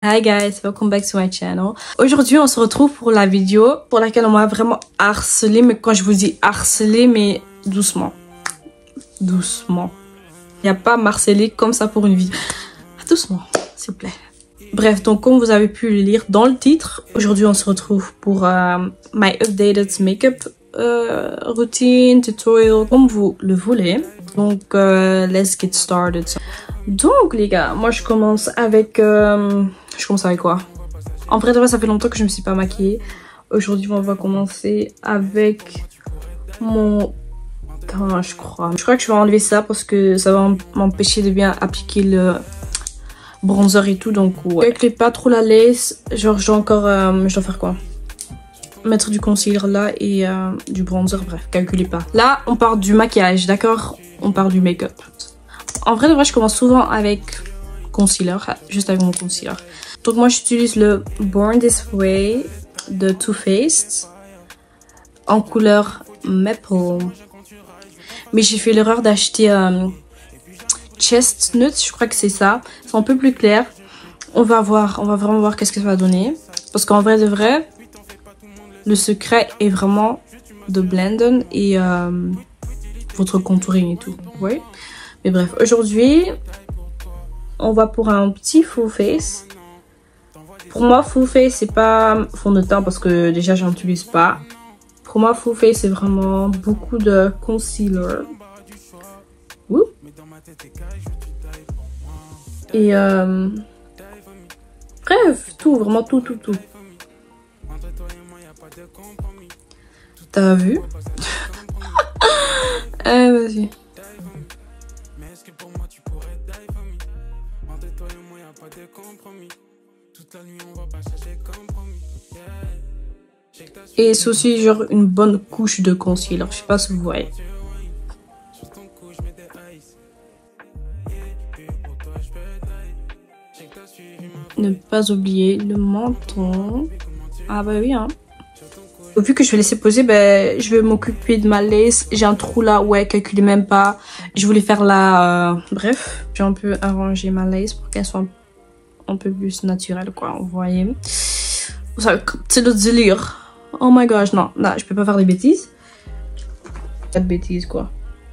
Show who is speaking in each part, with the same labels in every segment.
Speaker 1: Hi guys, welcome back to my channel. Aujourd'hui, on se retrouve pour la vidéo pour laquelle on m'a vraiment harcelé. Mais quand je vous dis harcelé, mais doucement. Doucement. Il n'y a pas harcelé comme ça pour une vidéo. Doucement, s'il vous plaît. Bref, donc comme vous avez pu le lire dans le titre, aujourd'hui on se retrouve pour my updated makeup routine, tutorial, comme vous le voulez. Donc, let's get started. Donc les gars, moi je commence avec... je commence avec quoi? En vrai de vrai, ça fait longtemps que je me suis pas maquillée. Aujourd'hui, on va commencer avec mon... Attends, je crois que je vais enlever ça parce que ça va m'empêcher de bien appliquer le bronzer et tout. Donc ouais. Calculez pas trop la lace. Genre j'ai encore... je dois faire quoi? Mettre du concealer là et du bronzer. Bref, calculez pas. Là, on part du maquillage, d'accord? On part du make-up. En vrai de vrai, je commence souvent avec concealer, juste avec mon concealer. Donc moi j'utilise le Born This Way de Too Faced en couleur Maple. Mais j'ai fait l'erreur d'acheter Chestnut, je crois que c'est ça. C'est un peu plus clair. On va vraiment voir qu'est-ce que ça va donner. Parce qu'en vrai de vrai, le secret est vraiment de blend et votre contouring et tout. Ouais. Mais bref, aujourd'hui, on va pour un petit full face. Pour moi, full face, c'est pas fond de teint parce que déjà, j'en utilise pas. Pour moi, full face, c'est vraiment beaucoup de concealer. Ouh. Et bref, tout, vraiment tout. T'as vu? Vas-y. Et c'est aussi genre une bonne couche de concealer. Je sais pas si vous voyez. Ne pas oublier le menton. Ah bah oui hein. Vu que je vais laisser poser, ben, je vais m'occuper de ma lace. J'ai un trou là, ouais, calculez même pas. Je voulais faire là... Bref, j'ai un peu arrangé ma lace pour qu'elle soit un peu plus naturelle, quoi, vous voyez. C'est le délire. Oh my gosh, non, je peux pas faire des bêtises. Pas de bêtises, quoi.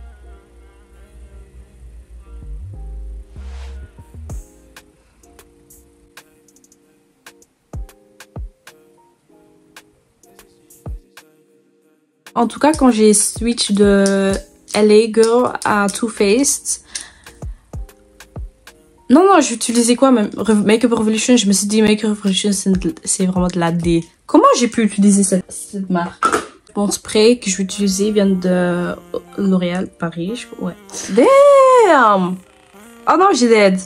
Speaker 1: En tout cas, quand j'ai switch de LA Girl à Too Faced... Non, j'utilisais quoi même? Makeup Revolution, je me suis dit Makeup Revolution, c'est vraiment de la D. Comment j'ai pu utiliser cette marque? Mon spray que je vais utiliser vient de L'Oréal Paris. Ouais. Damn! Oh non, j'ai dead.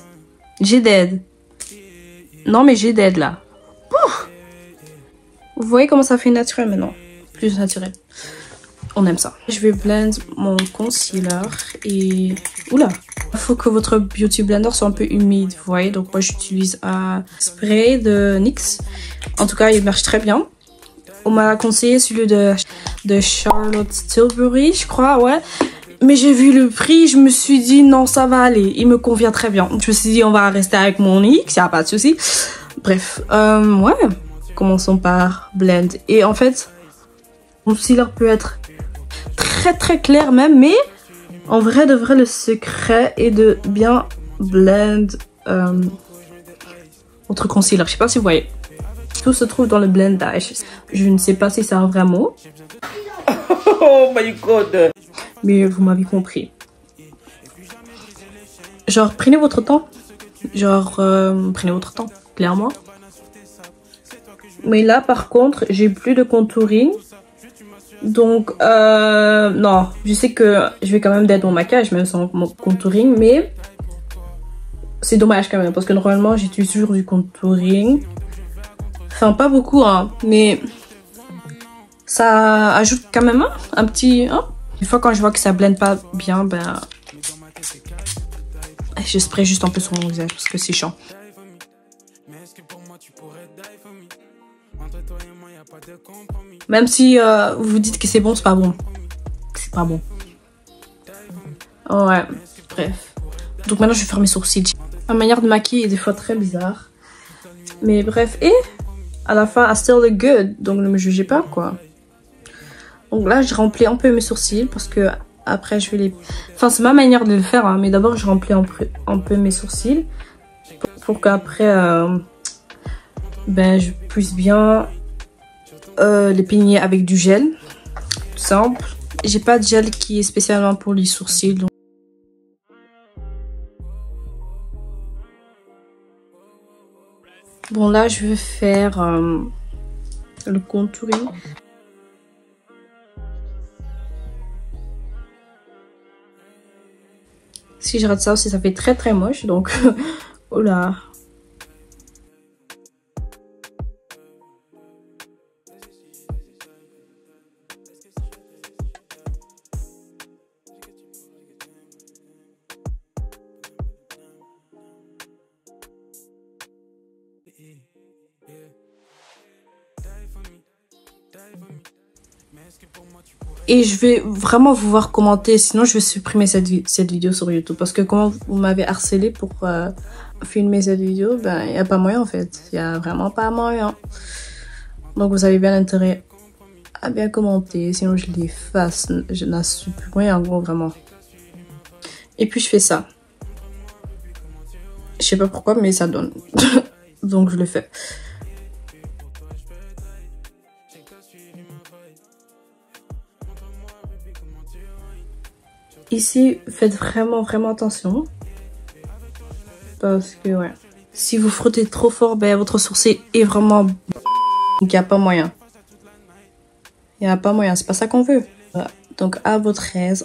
Speaker 1: Non, mais j'ai dead là. Ouf. Vous voyez comment ça fait naturel maintenant? Plus naturel. On aime ça. Je vais blend mon concealer et... Oula! Il faut que votre beauty blender soit un peu humide, vous voyez. Donc moi j'utilise un spray de NYX. En tout cas, il marche très bien. On m'a conseillé celui de Charlotte Tilbury, je crois, ouais. Mais j'ai vu le prix, je me suis dit non, ça va aller. Il me convient très bien. Je me suis dit on va rester avec mon NYX, y a pas de souci. Bref, ouais. Commençons par blend. Et en fait, mon concealer peut être très clair même, mais en vrai de vrai le secret est de bien blend votre concealer. Je sais pas si vous voyez. Tout se trouve dans le blendage. Je ne sais pas si c'est un vrai mot. Oh my god. Mais vous m'avez compris. Genre prenez votre temps. Prenez votre temps, clairement. Mais là par contre j'ai plus de contouring. Donc, non, je sais que je vais quand même d'être mon maquillage, même sans mon contouring, mais c'est dommage quand même, parce que normalement, j'utilise toujours du contouring. Enfin, pas beaucoup, hein, mais ça ajoute quand même un petit... Hein. Une fois quand je vois que ça blende pas bien, ben... Je spray juste un peu sur mon visage, parce que c'est chiant. Même si vous vous dites que c'est bon, c'est pas bon. C'est pas bon. Ouais, bref. Donc maintenant je vais faire mes sourcils. Ma manière de maquiller est des fois très bizarre. Mais bref, et à la fin, I still look good. Donc ne me jugez pas, quoi. Donc là, je remplis un peu mes sourcils parce que après, je vais les... Enfin, c'est ma manière de le faire, hein, mais d'abord, je remplis un peu mes sourcils pour qu'après, ben, je puisse bien les peigner avec du gel. Tout simple. J'ai pas de gel qui est spécialement pour les sourcils. Donc... Bon, là, je vais faire le contouring. Si je rate ça aussi, ça fait très très moche. Donc, oh là. Et je vais vraiment vous voir commenter, sinon je vais supprimer cette vidéo sur YouTube. Parce que quand vous m'avez harcelé pour filmer cette vidéo, ben il n'y a pas moyen en fait. Il n'y a vraiment pas moyen. Donc vous avez bien intérêt à bien commenter, sinon je l'efface. Je n'assume plus rien en gros, vraiment. Et puis je fais ça. Je sais pas pourquoi, mais ça donne. Donc je le fais. Ici, faites vraiment attention. Parce que, ouais. Si vous frottez trop fort, ben, votre sourcil est vraiment... Donc, il n'y a pas moyen. Il n'y a pas moyen. C'est pas ça qu'on veut. Voilà. Donc, à votre aise.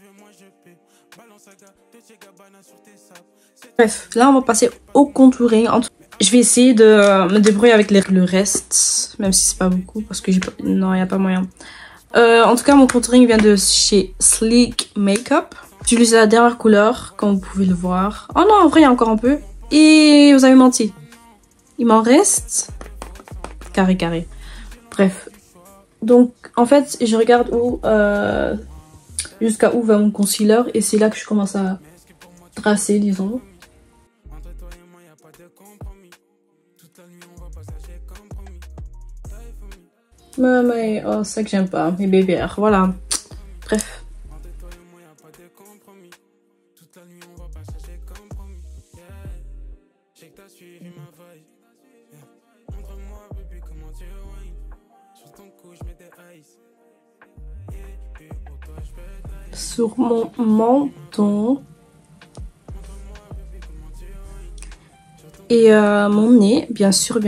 Speaker 1: Bref, là, on va passer au contouring. Je vais essayer de me débrouiller avec le reste. Même si c'est pas beaucoup. Parce que j'ai pas... Non, il n'y a pas moyen. En tout cas, mon contouring vient de chez Sleek Makeup. J'utilise la dernière couleur, comme vous pouvez le voir. Oh non, en vrai, il y a encore un peu. Et vous avez menti. Il m'en reste... Carré. Bref. Donc, en fait, je regarde où... jusqu'à où va mon concealer. Et c'est là que je commence à tracer, disons. Mais oh, c'est ça que j'aime pas, mes bébés, voilà. Bref. Sur mon menton. Et mon nez, bien sûr.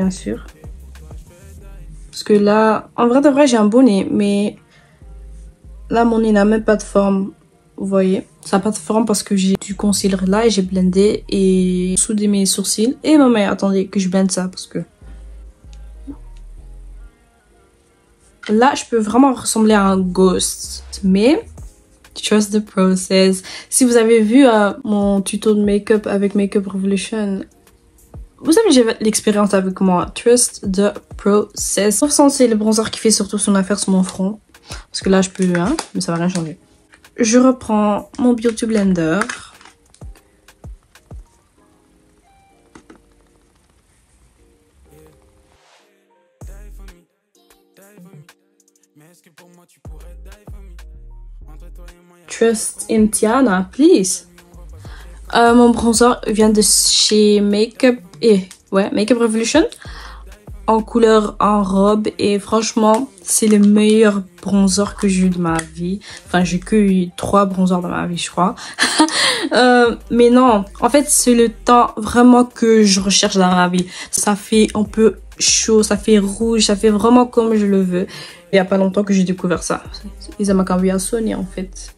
Speaker 1: Parce que là, en vrai de vrai, j'ai un beau nez, mais là, mon nez n'a même pas de forme. Vous voyez, ça n'a pas de forme parce que j'ai du concealer là et j'ai blendé et soudé mes sourcils. Et non, mais attendez que je blende ça parce que là, je peux vraiment ressembler à un ghost. Mais trust the process. Si vous avez vu mon tuto de make-up avec Makeup Revolution, vous savez, j'ai l'expérience avec moi. Trust the process. Sauf ça, c'est le bronzer qui fait surtout son affaire sur mon front. Parce que là, je peux, hein, mais ça va rien changer. Je reprends mon Beauty Blender. Trust in Tiana, please. Mon bronzer vient de chez Makeup Revolution en couleur en robe et franchement c'est le meilleur bronzer que j'ai eu de ma vie. Enfin, j'ai que eu 3 bronzers dans ma vie, je crois. Mais non, en fait c'est le temps vraiment que je recherche dans ma vie. Ça fait un peu chaud, ça fait rouge, ça fait vraiment comme je le veux. Il y a pas longtemps que j'ai découvert ça. Ils m'ont cambié à Sony en fait.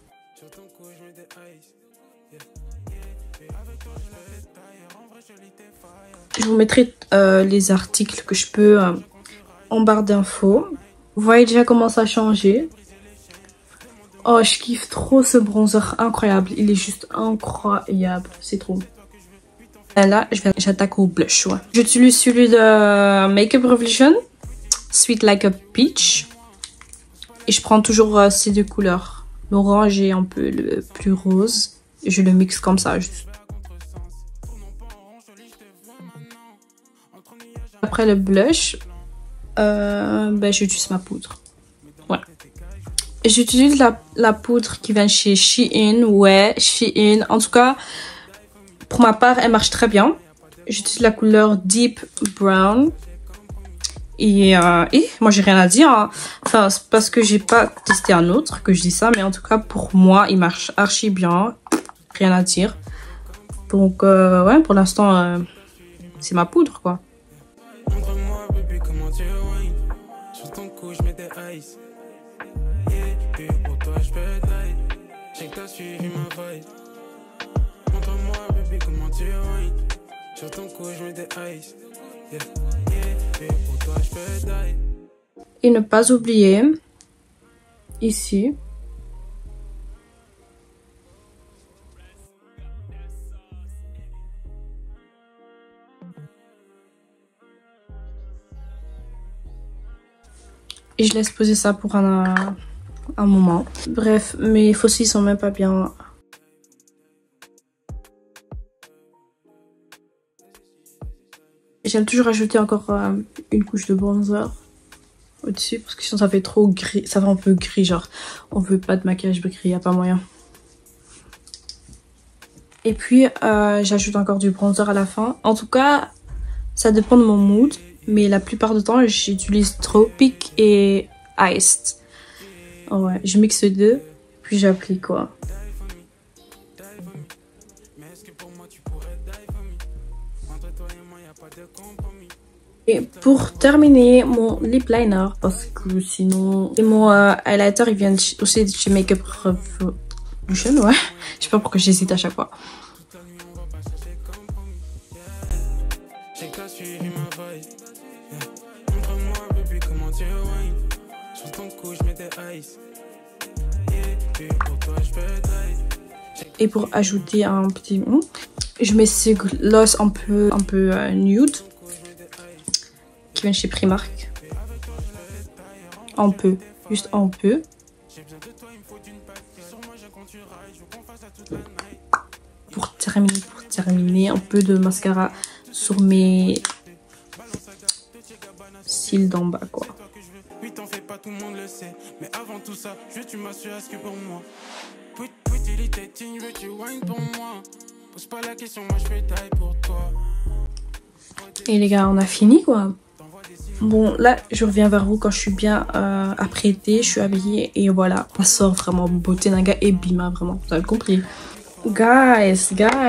Speaker 1: Je vous mettrai les articles que je peux en barre d'infos. Vous voyez déjà comment ça a changé. Oh, je kiffe trop ce bronzer, incroyable. Il est juste incroyable, c'est trop. Et là, j'attaque au blush. Ouais. J'utilise celui de Makeup Revolution, Sweet Like a Peach. Et je prends toujours ces deux couleurs. L'orange et un peu le plus rose. Et je le mixe comme ça, juste. après le blush, j'utilise ma poudre. Voilà. J'utilise la poudre qui vient chez Shein. Ouais, Shein. En tout cas, pour ma part, elle marche très bien. J'utilise la couleur Deep Brown. Et moi, j'ai rien à dire. Hein. Enfin, c'est parce que j'ai pas testé un autre que je dis ça. Mais en tout cas, pour moi, il marche archi bien. Rien à dire. Donc, ouais, pour l'instant, c'est ma poudre, quoi.
Speaker 2: Montre-moi, bébé, comment tu whines. Sur ton cou, je mets des ice. Et pour toi, je peux taille. J'ai que t'as suivi ma vibe. Montre-moi, bébé, comment tu whines. Sur ton cou, je mets des ice. Et pour toi, je peux taille.
Speaker 1: Et ne pas oublier, ici, et je laisse poser ça pour un moment. Bref, mes faux cils sont même pas bien. J'aime toujours ajouter encore une couche de bronzer au-dessus parce que sinon ça fait trop gris, ça fait un peu gris, genre on veut pas de maquillage gris, y a pas moyen. Et puis j'ajoute encore du bronzer à la fin. En tout cas, ça dépend de mon mood, mais la plupart du temps j'utilise Tropic et Iced. Ouais, je mixe les deux, puis j'applique quoi. Et pour terminer mon lip liner, parce que sinon... Et mon highlighter, il vient aussi de chez Makeup Revolution, ouais. Je sais pas pourquoi j'hésite à chaque fois. Et pour ajouter un petit... je mets ce gloss un peu nude. Qui vient chez Primark. Un peu. Juste un peu. Pour terminer, un peu de mascara sur mes cils d'en bas, quoi.
Speaker 2: Oui, t'en fais pas, tout le monde le sait. Mais avant tout ça, je veux que tu m'assures à ce que pour moi. Pose pas la question, moi je fais taille pour toi.
Speaker 1: Et les gars, on a fini, quoi. Bon, là, je reviens vers vous quand je suis bien apprêtée, je suis habillée et voilà. Ça sort vraiment beauté naga et bima, vraiment. Vous avez compris. Guys.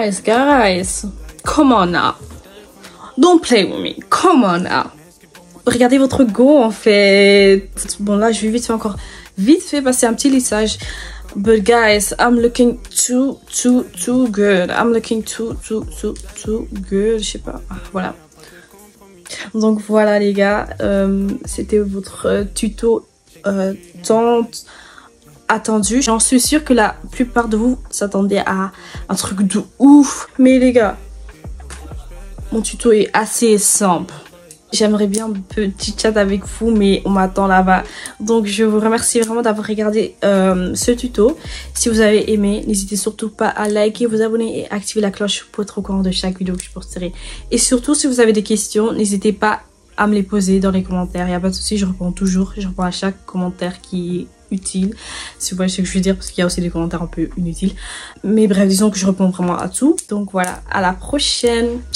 Speaker 1: Come on now. Don't play with me. Come on now. Regardez votre go, en fait. Bon, là, je vais vite fait passer un petit lissage. But guys, I'm looking too good. I'm looking too good. Je sais pas. Voilà. Donc voilà les gars, c'était votre tuto tant attendu. J'en suis sûre que la plupart de vous s'attendaient à un truc de ouf. Mais les gars, mon tuto est assez simple. J'aimerais bien un petit chat avec vous, mais on m'attend là-bas. Donc je vous remercie vraiment d'avoir regardé ce tuto. Si vous avez aimé, n'hésitez surtout pas à liker, vous abonner et activer la cloche pour être au courant de chaque vidéo que je posterai. Et surtout, si vous avez des questions, n'hésitez pas à me les poser dans les commentaires. Il n'y a pas de souci, je réponds toujours. Je réponds à chaque commentaire qui est utile. Si vous voyez ce que je veux dire, parce qu'il y a aussi des commentaires un peu inutiles. Mais bref, disons que je réponds vraiment à tout. Donc voilà, à la prochaine.